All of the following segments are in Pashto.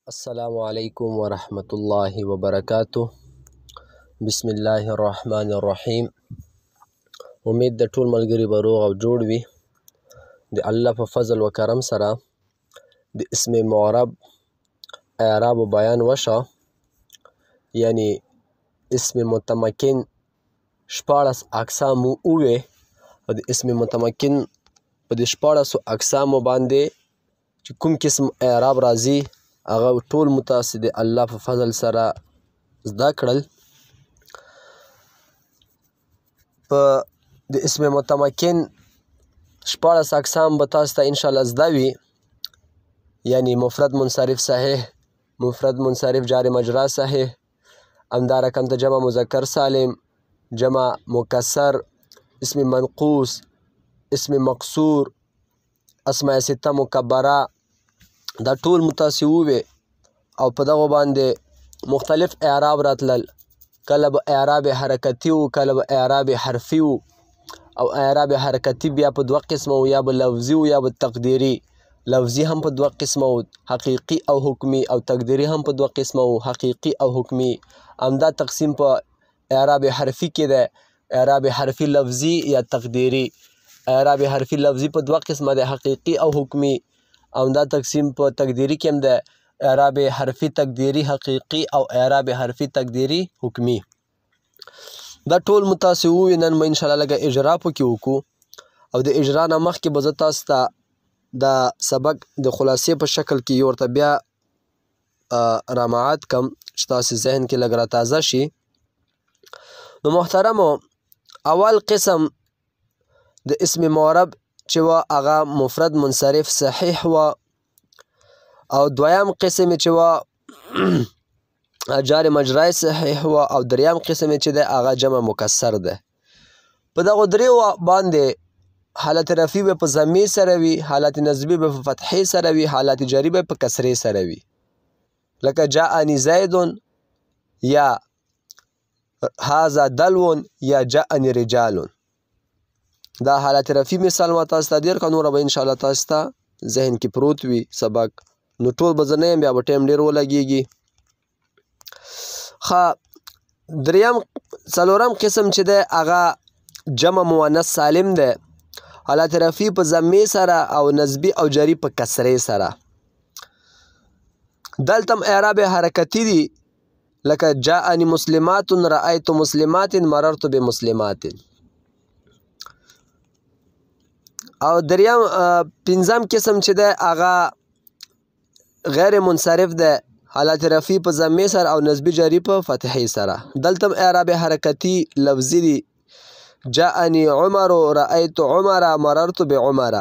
السلام علیکم ورحمت الله وبرکاتہ. بسم الله الرحمن الرحیم. امید د ټول ملګري به روغ او جوړ وي. د الله په فضل و کرم سره د اسم معرب اعراب و بیان وشه. یعنی اسم متمکن شپاړس اقسام ووې او د اسم متمکن په د شپاړسو اقسامو باندې چې کوم قسم اعراب راځي هغه ټول متاسې د الله په فضل سره زده کړل. په د اسم متمکن شپاړس اقسام به تاسو ته انشاءالله زده وي. یعنی مفرد منصرف صحیح، مفرد منصرف جار مجرا صحیح، همدا رقم ته جمع مذکر سالم، جمع مکسر، اسم منقوص، اسم مقصور، اسماء سته مکبره، دا ټول متاسې ووې او په دغو باندې مختلف اعراب راتلل. کله به اعراب حرکتي و، کله به اعراب حرفي و، او اعراب حرکتي بیا په دوه قسمه و، یا به لفظي و یا به تقدیري. لفظي هم په دوه قسمه و، حقیقي او حکمي، او تقدیري هم په دوه قسمه و، حقیقي او حکمي. همدا تقسیم په اعراب حرفي کې دی، اعراب حرفي لفظي یا تقدیري. اعراب حرفي لفظي په دوه قسمه دی، حقیقي او حکمي. همدا تقسیم په تقدیري کې هم دی، اعراب حرفي تقدیري حقیقي او اعراب حرفي تقدیري حکمي. دا ټول متاسې ووي. نن به انشاءالله لږه اجرا پکې وکړو او د اجرا نه مخکې به زه تاسو ته دا سبق د خلاصې په شکل کې یو ورته بیا رامعات کم چې تاسې ذهن کې لږ راتازه شي. نو محترمو، اول قسم د اسم معرب چې وه هغه مفرد منصرف صحیح وه، او دویم قسم چې وه جار مجرای صحیح وه، او دریم قسم چې دی هغه جمع مکسر دی. په دغو دریو باندې حالت رفعي به په ضمې سره وي، حالت نصبي به په فتحې سره وي، حالت جري به په کسرې سره وي. لکه جاءني زیدون، یا هذا دلون، یا جاءني رجالون. دا حالت رفعي مثال ما تاسو ته ډېر ښه، نوره به انشاءالله تاسو ته ذهن کې پروت وي سبق. نو ټول به زه نه یم، بیا به ټایم ډېر ولګېږي. څلورم قسم چې دی هغه جمع مؤنث سالم دی، حالت رفعي په ضمې سره او نصبي او جري په کسرې سره. دلته هم اعراب حرکتي دي، لکه جاءني مسلمات، رأیت مسلمات، مررت بمسلمات. او دریم پنځم قسم چې دی هغه غیر منصرف دی، حالت رفعي په ضمې سره او نصبي جري په فتحې سره. دلته هم اعراب حرکتي لفظي دي، جاءني عمر، رأیت عمر، مررت بعمر.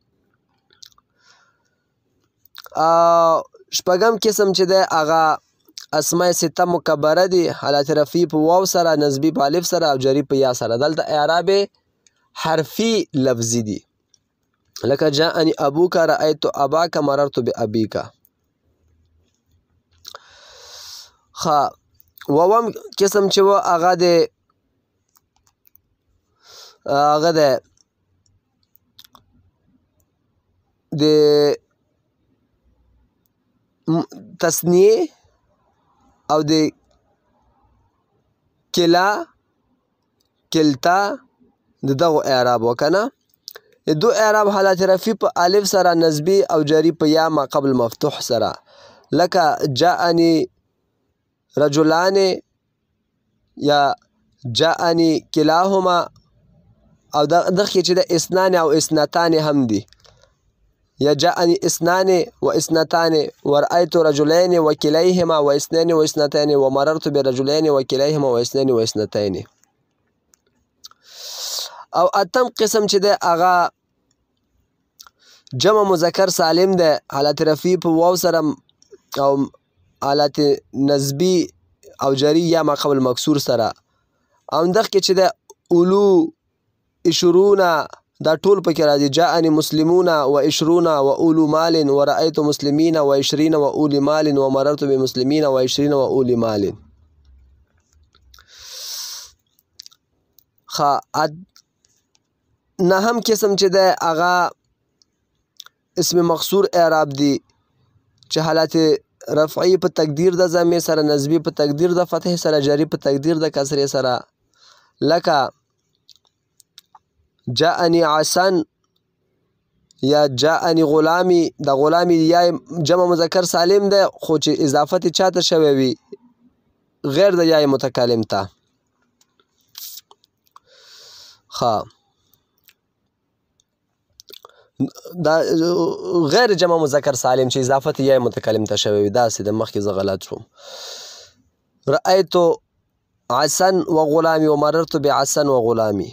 شپږم قسم چې دی هغه اسماء سته مکبره دي، حالت رفعي په واو سره، نصبي په الف سره او جري په یا سره. دلته اعراب حرفي لفظي دي، لکه جاءني ابوک، رأیت اباک، مررت بابیک. اووم قسم چې و هغه د تثنیې او د کلا، کلتا، د دغو اعراب و که نه. دو اعراب حالت رفعي په الف سره، نصبي او جري په یا ما قبل مفتوح سره، لکه جاءني رجلان، یا جاءني کلاهما. او دغه چې د اثنان او اثنتان هم دي، یا جاءني اثنان و اثنتان، ورأيت رجلين وكليهما واثنين واثنتين، ومررت برجلين وكليهما واثنين واثنتين. او اتم قسم چې دی هغه جمع مذکر سالم دی، حالت رفعي په واو سره او حالت نصبي او جري یا ما قبل مکسور سره. او دغه کې چې دی اولو، عشرونه، دا ټول پکې راځي. جاءني مسلمون وعشرون واولو مال، ورأيت مسلمين وعشرين واولي مال، ومررت بمسلمين وعشرين واولي مال. نهم قسم چې دی هغه اسم مقصور اعراب دی، چې حالت رفعی په تقدیر د ضمې سره، نسبی په تقدیر د فتحې سره، جری په تقدیر د کسرې سره. لکه جاءنی عسن یا جاءنی غلامی. د غلامی یا جمع مذکر سالم ده خو چې اضافت چاته شوی وي غیر د یا متکلم ته. دا غیر جمع مذکر سالم چې اضافت یا متکلم ته شوی وي داسې د مخکې زه غلط شوم. رأیت عسن و غلامی و مررت بعسن و غلامی.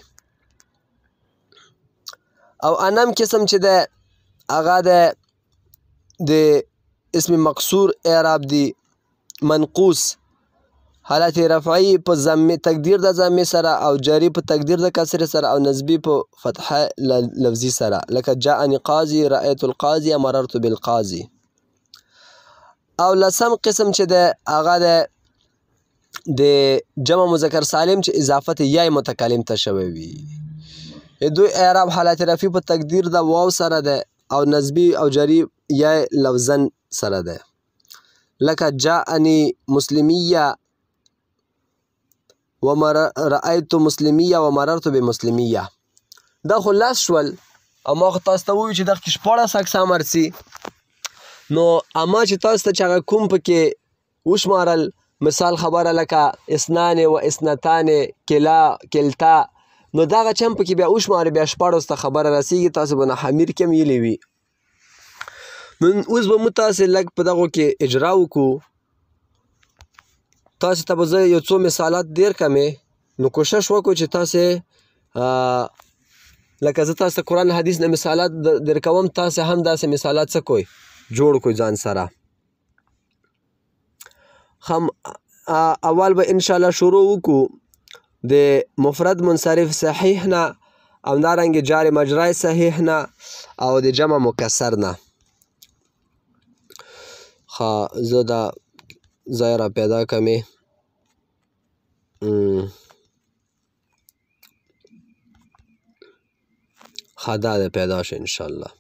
او انم قسم چې ده هغه د اسم مقصور اعراب دی منقوص حالت رفعی په تقدیر د ضمې سره او جری په تقدیر د کسرې سره او نسبی په فتحه لفظي سره. لکه جاءنی قاضی، رأیت القاضی، مررت بالقاضی. او لسم قسم چې ده هغه د جمع مذکر سالم چې اضافت یا متکلم ته شوی وي. دوی اعراب حالت رفعی په تقدیر د واو سره ده او نسبی او جری یا لفظن سره ده. لکه جاءنی مسلمیه و رأیت مسلمیه و مررت بمسلمیه. دا خو لاس شول او ما خو تاسو ته وویو چې دغه کې 14 اقسام ارسي. نو اما چې تاسو ته چې هغه کوم پکې وشمارل مثال خبره لکه اسنان و اسنتان کلا کلتا، نو دغه چې هم پکې بیا وشماري بیا 14 ته خبره رسیږي. تاسو به نه حمیر کې هم ویلې وي. نو اوس به موږ تاسې لږ په دغو کې اجرا وکړو. تاسو ته به زه یو څو مثالات ډېر کمې، نو کوشش وکړو چې تاسې لکه زه تاسو ته قرآن حدیث نه مثالات در کوم، تاسې هم داسې مثالات څه کوئ جوړ کړئ ځان سره. اول به انشاءالله شروع وکړو د مفرد منصرف صحیح نه، همدارنګې جار مجرای صحیح نه او د جمع مکسر نه. زه دا ځای را پیدا کمې. دا د پیدا شو انشاءالله.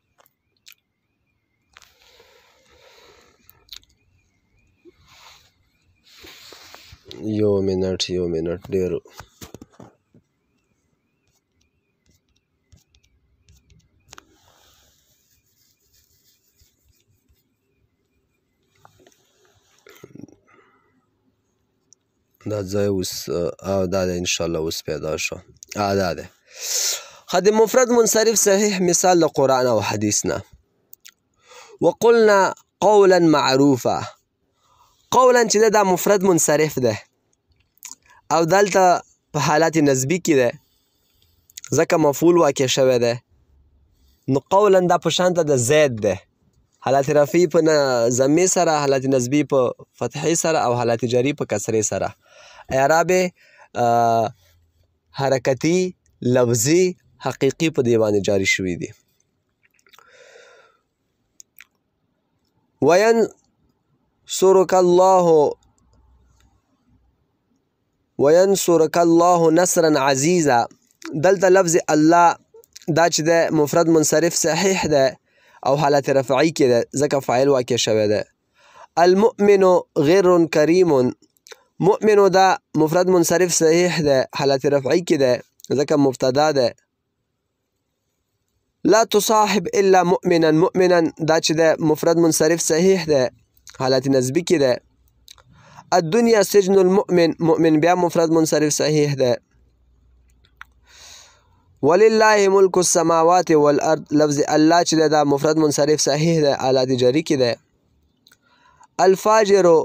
یو منټ ډېر دا ځای اوس دا ده انشاءالله اوس پیدا شو. دا ده د مفرد منصرف صحیح مثال د قرآن او حدیث نه. وقلنا قولا معروفه. قولا چې ده دا مفرد منصرف ده او دلته په حالت نسبی کې ده ځکه مفعول واقع شوی ده. نو قولا دا په شانته د زید ده، حالت رفعی په ضمې سره، حالت نسبی په فتحې سره او حالت جری په کسرې سره. اعراب حرکتي لفظي حقیقي په دې باندې جاری شوي دي. وینصرک الله نصرا عزیزا. دلته لفظ الله دا چې ده مفرد منصرف صحیح ده او حالت رفعی کې ده ځکه فاعل واقع شوی ده. المؤمن غیر کریم. مؤمن دا مفرد منصرف صحیح ده حالت رفعی کې ده ځکه مبتدا ده. لا تصاحب الا مؤمنا. مؤمنا دا چې ده مفرد منصرف صحیح ده حالت نسبی کې ده. الدنیا سجن المؤمن. مؤمن بیا مفرد منصرف صحیح ده. ولله ملک السماوات والارض. لفظ الله چې ده دا مفرد منصرف صحیح ده حالت جری کې ده. الفاجر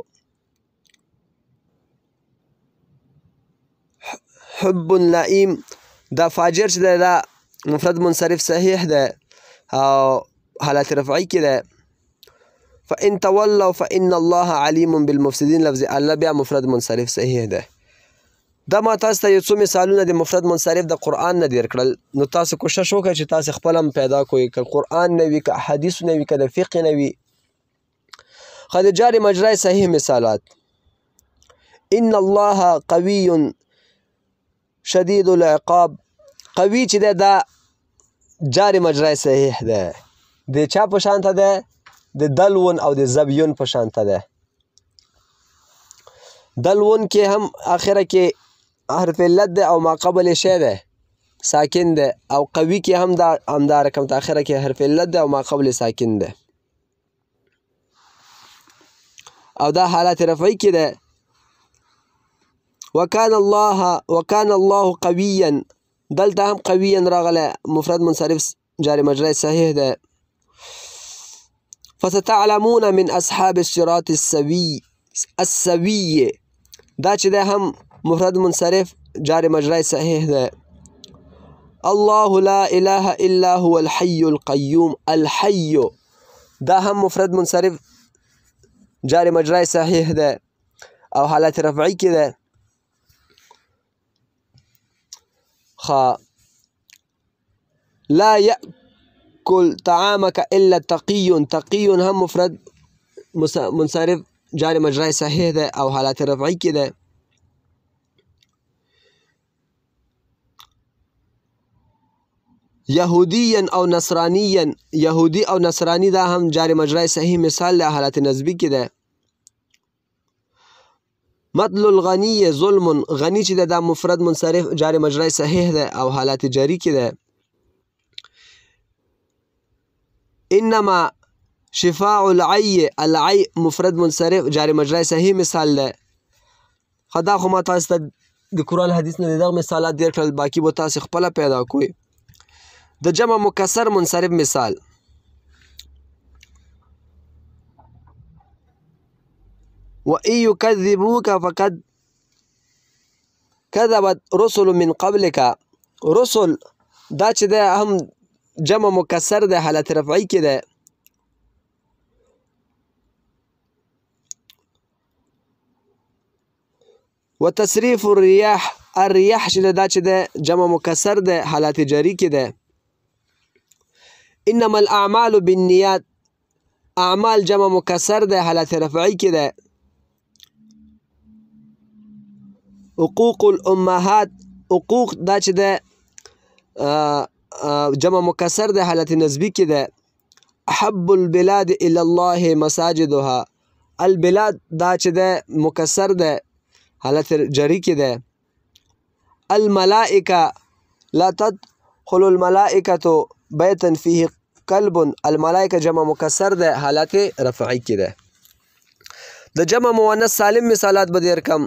حب لئیم. دا فاجر چې ده دا مفرد منصرف صحیح ده او حالت رفعی کې ده. فإن تولوا فإن الله علیم بالمفسدین. لفظ الله بیا مفرد منصرف صحیح ده. دا ما تاسو ته یو څو مثالونه د مفرد منصرف د قرآن نه دیر کړل. نو تاسو کوشش وکړئ چې تاسو خپل هم پیدا کړئ، که قرآن نه وي، که حدیث نه وي، که د فقه نه وي. د جار مجرای صحیح مثالات. ان الله قوی شدید العقاب. قوی چې ده دا جار مجرای صحیح ده د چا په شانته ده؟ د دلون او د زبیون په شانته ده. دلون کې هم آخره کې حرف علت ده او ماقبل شی ده ساکن ده، او قوي کې هم همدا رقم ته آخره کې حرف علت ده او ماقبل ساکن ده، او دا حالت رفعی کې ده. وکان الله قویا، دلته هم قویا راغله مفرد منصرف جاری مجرى صحیح ده. فستعلمون من اصحاب الصراط السوي، دا چې ده هم مفرد منصرف جاری مجرى صحیح ده. الله لا اله الا هو الحي القيوم، الحي دا هم مفرد منصرف جاری مجرى صحیح ده او حالت رفعی کې ده. لا يأكل طعامك إلا تقي، تقي هم مفرد منصرف جاری مجرى صحیح ده او حالت رفعی کې ده. یهودیا او نصرانیا، یهودی او نصرانی دا هم جاری مجرى صحیح مثال ده حالت نسبی کې ده. مطل الغنی ظلم، غنی چې دا مفرد منصرف جاری مجرى صحیح ده او حالت جاری کې ده. انما شفاع العی، العی مفرد منصرف جاری مجرى صحیح مثال ده. خدا خو ما تاسو ته د قرآن حدیث نه دغه مثالات ډېر کړل، باقي به تاسو خپله پیدا کوئ. د جمع مکسر منصرف مثال: وَإِن يُكَذِّبُوكَ فَقَدْ كَذَبَتْ رُسُلٌ مِّن قَبْلِكَ، رسل دا چې ده هم جمع مکسر ده حالت رفعی کې ده. وتصریف الریاح، الریاح چې دا چې ده جمع مکسر ده حالت جاری کې ده. انما الاعمال بالنیات، اعمال جمع مکسر ده حالت رفعی کې ده. حقوق الامهات، حقوق دا چې ده جمع مکسر ده حالت نسبی کې ده. احب البلاد الى الله مساجدها، البلاد دا چې ده مکسر ده حالت جری کې ده. الملائکه، لا تدخل الملائکه بیتا فيه کلب، الملائکه جمع مکسر ده حالت رفعی کې ده. د جمع مؤنث سالم مثالات به ډېر کم.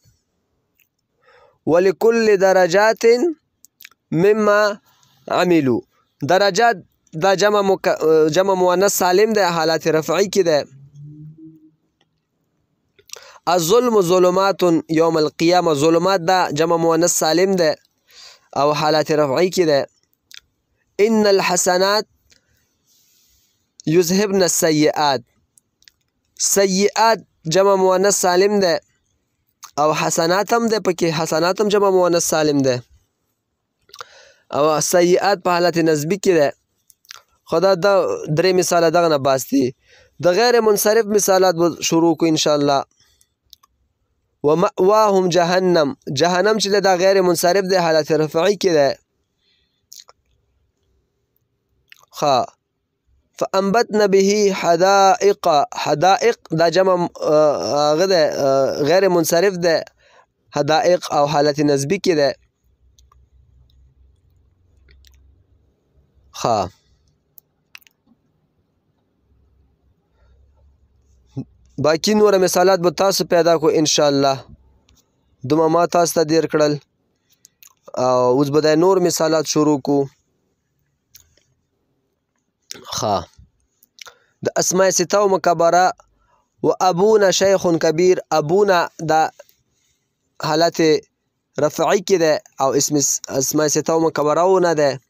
ولکل درجات مما عملوا، درجات دا جمع مؤنث سالم ده حالت رفعی کې ده. الظلم ظلمات یوم القیامه، ظلمات دا جمع مؤنث سالم ده او حالت رفعی کې ده. ان الحسنات یذهبن السیئات، سیئات جمع مؤنث سالم ده او حسنات هم ده پکې، حسنات هم جمع مؤنث سالم ده او سیئات په حالت نسبی کې ده. خدا دا درې مثال دغه نه باس دي. د غیر منصرف مثالات به شروع کو ان شاء الله. ومأواهم جهنم، جهنم چې دا غیر منصرف ده حالت رفعی کې ده. فانبتنا به حدائق، حدائق دا جمع غیر منصرف ده حدائق او حالت نسبی کې ده. باقی نور مثالات به تاسو پیدا کو ان شاء الله. دومره ما تاسو ته ډېر کړل او اوس به د نور مثالات شروع کو. د اسماء سته و مکبره و ابونا شیخ کبیر، ابونا دا حالت رفعی کې ده او اسماء سته و مکبره ونه ده.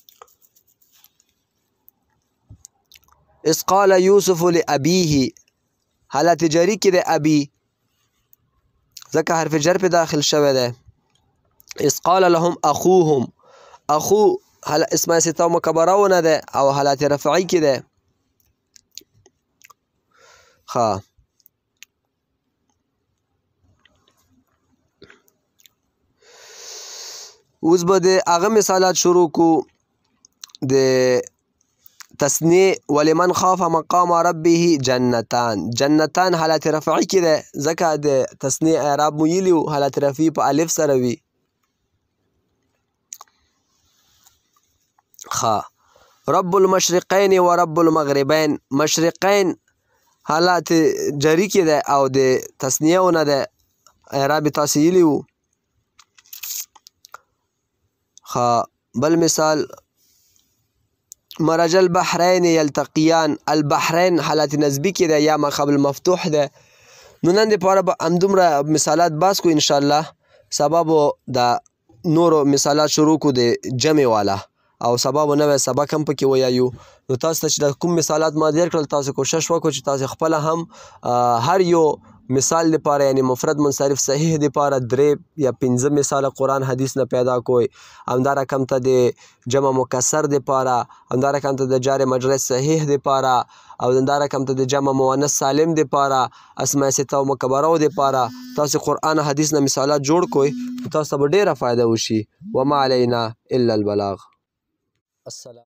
اذ قال یوسف لابیه، حالت جری کې ده ابي ځکه حرف جر په داخل شوی ده. اذ قال لهم اخوهم، اخو اسماء سته و مکبره ونه ده او حالت رفعی کې ده. اوس به د هغه مثالات شروع کو د تسنیه ولمن خاف مقام ربه جنتان. جنتان حالت رفعی کې ده ځکه د تسنیه اعراب مو ویلي وو حالت رفعي په الف سره وي. رب المشرقین و رب المغربین. مشرقین حالت جری کې ده او د تسنیه ونه ده اعراب تاسې ویلي وو. بل مثال مرج البحرین یلتقیان. البحرین حالت نسبی کې ده یا ما قبل مفتوح ده. نو نن دپاره به همدومره مثالات بحث کو انشاءالله. سبا به د نورو مثالات شروع کو د جمع والا او سبا به نوی سبق هم پکې ویایو. نو تاسو ته چې د کوم مثالات ما ډېر کړل تاسو کوشش وکړو چې تاسو خپله هم هر یو مثال دپاره یعنی مفرد منصرف صحیح دپاره 3 یا 5 مثال قرآن حدیث نه پیدا کوئ. همدا رقم ته د جمع مکسر دپاره، همدا رقم ته د جار مجرور صحیح دپاره او همدا رقم ته د جمع مؤنث سالم دپاره، اسماء سته او مکبره دپاره تاسو قرآن حدیث نه مثالات جوړ کوئ. تاسو ته به ډېره فایده وشي. وما علینا الا البلاغ. السلام.